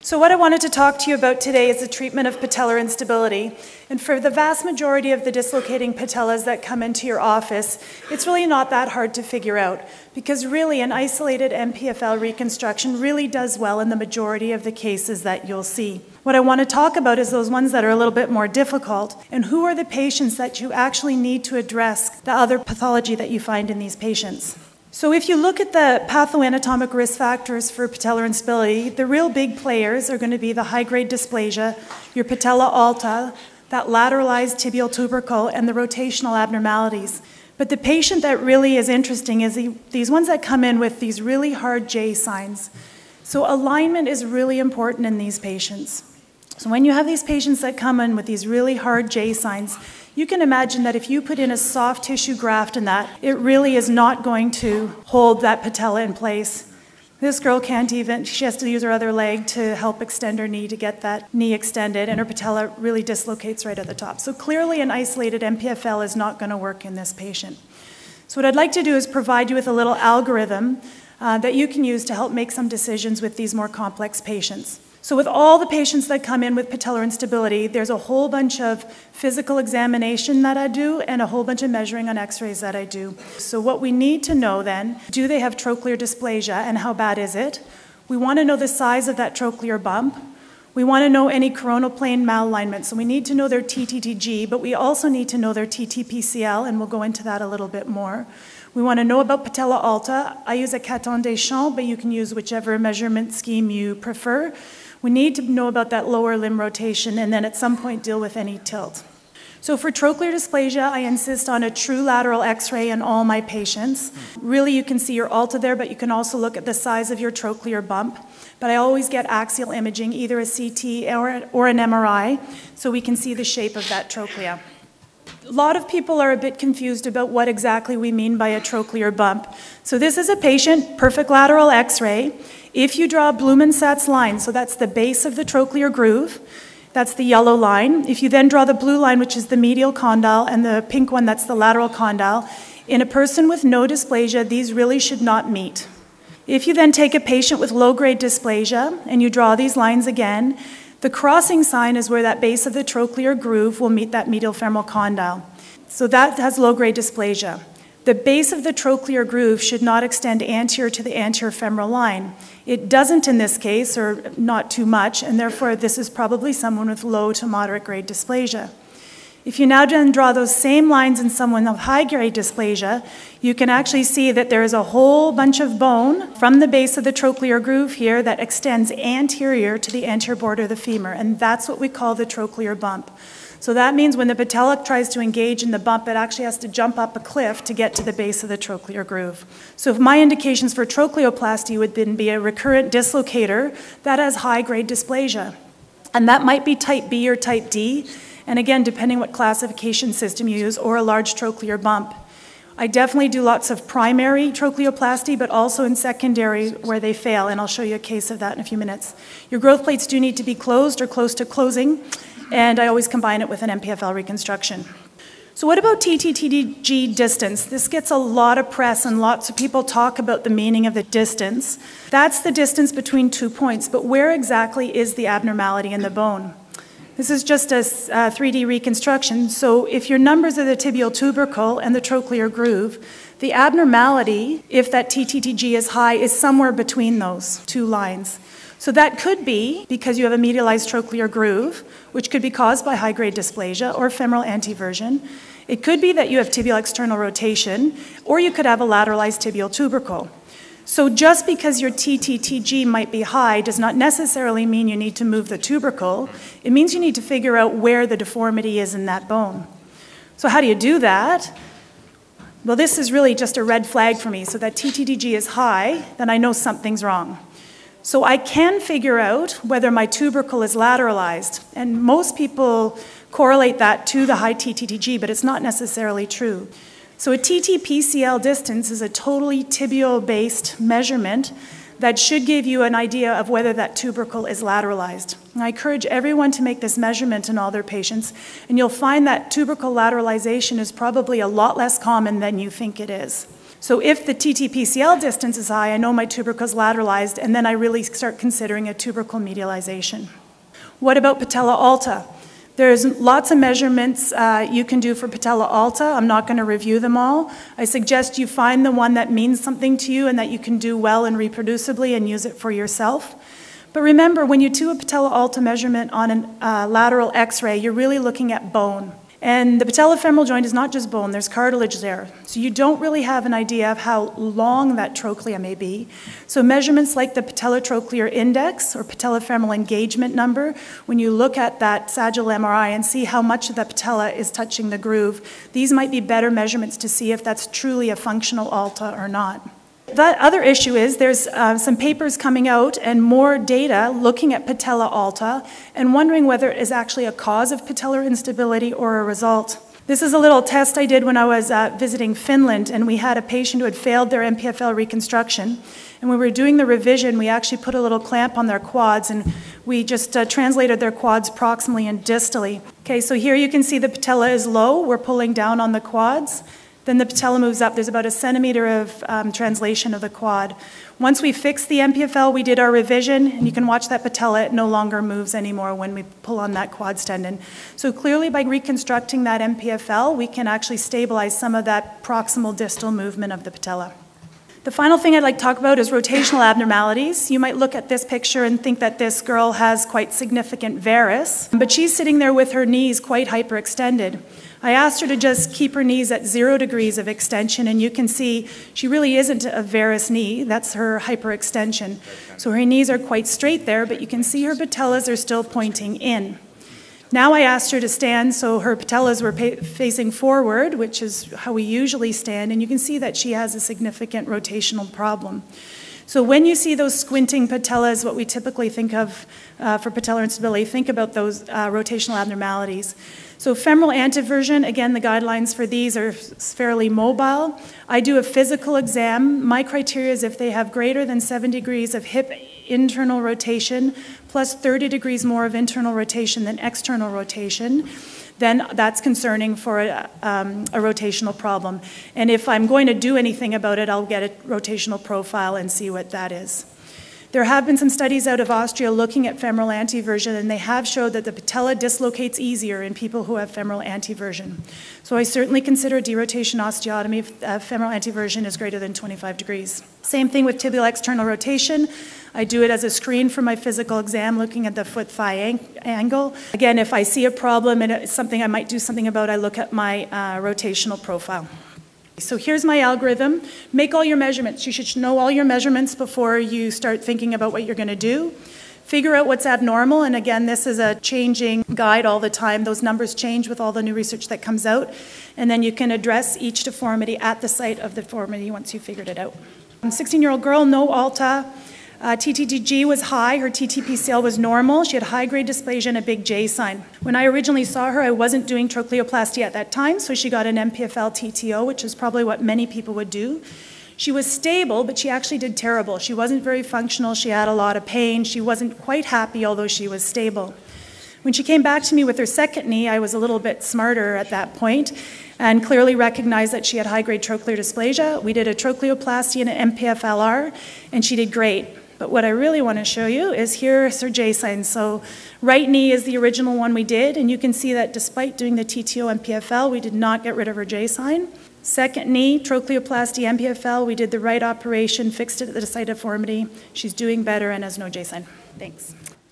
So what I wanted to talk to you about today is the treatment of patellar instability. And for the vast majority of the dislocating patellas that come into your office, it's really not that hard to figure out, because really an isolated MPFL reconstruction really does well in the majority of the cases that you'll see. What I want to talk about is those ones that are a little bit more difficult, and who are the patients that you actually need to address the other pathology that you find in these patients. So if you look at the pathoanatomic risk factors for patellar instability, the real big players are going to be the high-grade dysplasia, your patella alta, that lateralized tibial tubercle, and the rotational abnormalities. But the patient that really is interesting is these ones that come in with these really hard J signs. So alignment is really important in these patients. So when you have these patients that come in with these really hard J signs, you can imagine that if you put in a soft tissue graft in that, it really is not going to hold that patella in place. This girl can't even, she has to use her other leg to help extend her knee to get that knee extended, and her patella really dislocates right at the top. So clearly an isolated MPFL is not going to work in this patient. So what I'd like to do is provide you with a little algorithm that you can use to help make some decisions with these more complex patients. So with all the patients that come in with patellar instability, there's a whole bunch of physical examination that I do and a whole bunch of measuring on x-rays that I do. So what we need to know then, do they have trochlear dysplasia and how bad is it? We want to know the size of that trochlear bump. We want to know any coronal plane malalignment. So we need to know their TTTG, but we also need to know their TTPCL, and we'll go into that a little bit more. We want to know about patella alta. I use a Caton Deschamps, but you can use whichever measurement scheme you prefer. We need to know about that lower limb rotation and then at some point deal with any tilt. So for trochlear dysplasia, I insist on a true lateral x-ray in all my patients. Really, you can see your alta there, but you can also look at the size of your trochlear bump. But I always get axial imaging, either a CT or an MRI, so we can see the shape of that trochlea. A lot of people are a bit confused about what exactly we mean by a trochlear bump. So this is a patient, perfect lateral x-ray. If you draw a Blumensatz's line, so that's the base of the trochlear groove, that's the yellow line. If you then draw the blue line, which is the medial condyle, and the pink one, that's the lateral condyle, in a person with no dysplasia, these really should not meet. If you then take a patient with low-grade dysplasia, and you draw these lines again, the crossing sign is where that base of the trochlear groove will meet that medial femoral condyle. So that has low-grade dysplasia. The base of the trochlear groove should not extend anterior to the anterior femoral line. It doesn't in this case, or not too much, and therefore this is probably someone with low to moderate grade dysplasia. If you now then draw those same lines in someone with high-grade dysplasia, you can actually see that there is a whole bunch of bone from the base of the trochlear groove here that extends anterior to the anterior border of the femur, and that's what we call the trochlear bump. So that means when the patella tries to engage in the bump, it actually has to jump up a cliff to get to the base of the trochlear groove. So if my indications for trochleoplasty would then be a recurrent dislocator that has high-grade dysplasia, and that might be type B or type D, and again, depending what classification system you use, or a large trochlear bump. I definitely do lots of primary trochleoplasty, but also in secondary where they fail, and I'll show you a case of that in a few minutes. Your growth plates do need to be closed or close to closing, and I always combine it with an MPFL reconstruction. So what about TTTG distance? This gets a lot of press, and lots of people talk about the meaning of the distance. That's the distance between 2 points, but where exactly is the abnormality in the bone? This is just a 3D reconstruction. So if your numbers are the tibial tubercle and the trochlear groove, the abnormality, if that TTTG is high, is somewhere between those two lines. So that could be because you have a medialized trochlear groove, which could be caused by high-grade dysplasia or femoral anteversion. It could be that you have tibial external rotation, or you could have a lateralized tibial tubercle. So just because your TTTG might be high does not necessarily mean you need to move the tubercle. It means you need to figure out where the deformity is in that bone. So how do you do that? Well, this is really just a red flag for me. So that TTTG is high, then I know something's wrong. So I can figure out whether my tubercle is lateralized. And most people correlate that to the high TTTG, but it's not necessarily true. So a TTPCL distance is a totally tibial-based measurement that should give you an idea of whether that tubercle is lateralized. And I encourage everyone to make this measurement in all their patients, and you'll find that tubercle lateralization is probably a lot less common than you think it is. So if the TT-PCL distance is high, I know my tubercle is lateralized, and then I really start considering a tubercle medialization. What about patella alta? There's lots of measurements you can do for patella alta. I'm not going to review them all. I suggest you find the one that means something to you and that you can do well and reproducibly and use it for yourself. But remember, when you do a patella alta measurement on a lateral x-ray, you're really looking at bone. And the patellofemoral joint is not just bone, there's cartilage there. So you don't really have an idea of how long that trochlea may be. So measurements like the patellotrochlear index or patellofemoral engagement number, when you look at that sagittal MRI and see how much of the patella is touching the groove, these might be better measurements to see if that's truly a functional alta or not. The other issue is there's some papers coming out and more data looking at patella alta and wondering whether it is actually a cause of patellar instability or a result. This is a little test I did when I was visiting Finland, and we had a patient who had failed their MPFL reconstruction. And when we were doing the revision, we actually put a little clamp on their quads, and we just translated their quads proximally and distally. Okay, so here you can see the patella is low. We're pulling down on the quads. Then the patella moves up. There's about a centimeter of translation of the quad. Once we fixed the MPFL, we did our revision, and you can watch that patella. It no longer moves anymore when we pull on that quads tendon. So clearly by reconstructing that MPFL, we can actually stabilize some of that proximal distal movement of the patella. The final thing I'd like to talk about is rotational abnormalities. You might look at this picture and think that this girl has quite significant varus, but she's sitting there with her knees quite hyperextended. I asked her to just keep her knees at 0 degrees of extension, and you can see she really isn't a varus knee. That's her hyperextension. So her knees are quite straight there, but you can see her patellas are still pointing in. Now I asked her to stand so her patellas were facing forward, which is how we usually stand, and you can see that she has a significant rotational problem. So when you see those squinting patellas, what we typically think of for patellar instability, think about those rotational abnormalities. So femoral anteversion, again, the guidelines for these are fairly mobile. I do a physical exam. My criteria is if they have greater than 7 degrees of hip internal rotation, plus 30 degrees more of internal rotation than external rotation, then that's concerning for a rotational problem. And if I'm going to do anything about it, I'll get a rotational profile and see what that is. There have been some studies out of Austria looking at femoral anteversion, and they have showed that the patella dislocates easier in people who have femoral anteversion. So I certainly consider derotation osteotomy if femoral anteversion is greater than 25 degrees. Same thing with tibial external rotation. I do it as a screen for my physical exam, looking at the foot-thigh angle. Again, if I see a problem and it's something I might do something about, I look at my rotational profile. So here's my algorithm. Make all your measurements. You should know all your measurements before you start thinking about what you're going to do. Figure out what's abnormal, and again, this is a changing guide all the time. Those numbers change with all the new research that comes out, and then you can address each deformity at the site of the deformity once you've figured it out. 16-year-old girl, no alta. TTG was high, her TT-PCL was normal, she had high-grade dysplasia and a big J sign. When I originally saw her, I wasn't doing trochleoplasty at that time, so she got an MPFL TTO, which is probably what many people would do. She was stable, but she actually did terrible. She wasn't very functional, she had a lot of pain, she wasn't quite happy, although she was stable. When she came back to me with her second knee, I was a little bit smarter at that point and clearly recognized that she had high-grade trochlear dysplasia. We did a trochleoplasty and an MPFLR, and she did great. But what I really want to show you is here's her J sign. So right knee is the original one we did, and you can see that despite doing the TTO MPFL, we did not get rid of her J sign. Second knee, trochleoplasty MPFL, we did the right operation, fixed it at the site of deformity. She's doing better and has no J sign. Thanks.